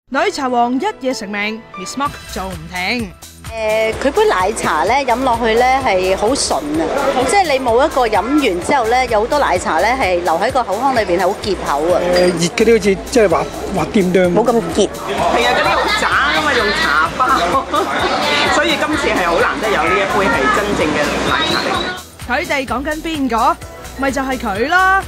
女茶王一夜成名 ，Miss Mark 做唔停。 佢杯奶茶咧飲落去咧係好純啊，即係你冇一個飲完之後咧，有好多奶茶咧係留喺個口腔裏邊係好結口啊。 熱嗰啲好似即係滑掂掂， 冇咁結。 係啊，嗰啲好渣啊嘛，用茶包，所以今次係好難得有呢一杯係真正嘅奶茶嚟。 佢哋講緊邊個？咪就係佢啦。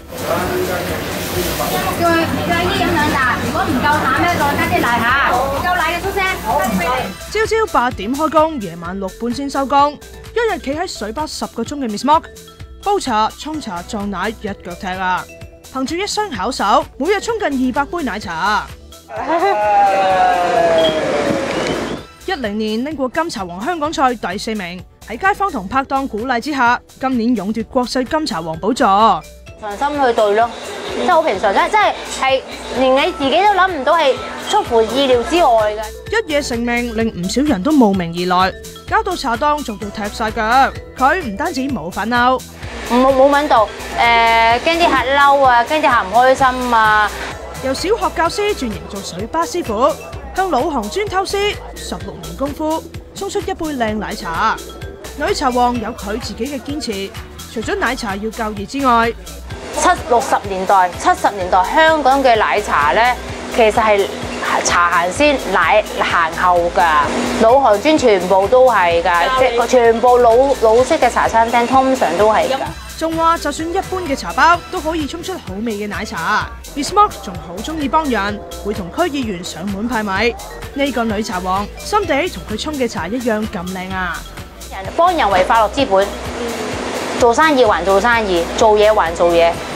叫啲飲兩啖，如果唔夠淡咧，再加啲奶下。夠奶嘅出聲， 朝朝8點開工，夜晚6半先收工。一日企喺水吧10個鐘嘅 Miss Mark， 煲茶、沖茶、撞奶一腳踢啊！憑住一雙巧手，每日沖近200杯奶茶。10年拎過金茶王香港賽第4名，喺街坊同拍檔鼓勵之下，今年勇奪國際金茶王寶座。 平心去對咯，真係好平常，真係連你自己都諗唔到，係出乎意料之外嘅。 一夜成名，令唔少人都慕名而來，搞到茶檔做到踢晒腳。佢唔單止冇反嬲， 冇揾到，驚啲客嬲啊，驚啲客唔開心啊。 由小學教師轉型做水吧師傅，向老行專偷師，16年功夫沖出一杯靚奶茶。女茶王有佢自己嘅堅持，除咗奶茶要夠熱之外 70年代香港嘅奶茶咧，其實係茶行先，奶行後㗎。老行專全部都係㗎，即係全部老式嘅茶餐廳通常都係㗎。 仲話就算一般嘅茶包都可以沖出好味嘅奶茶。Miss Mark 仲好中意幫人，會同區議員上門派米。呢個女茶王心地同佢沖嘅茶一樣咁靚啊！ 幫人為快樂之本，做生意還做生意，做嘢還做嘢。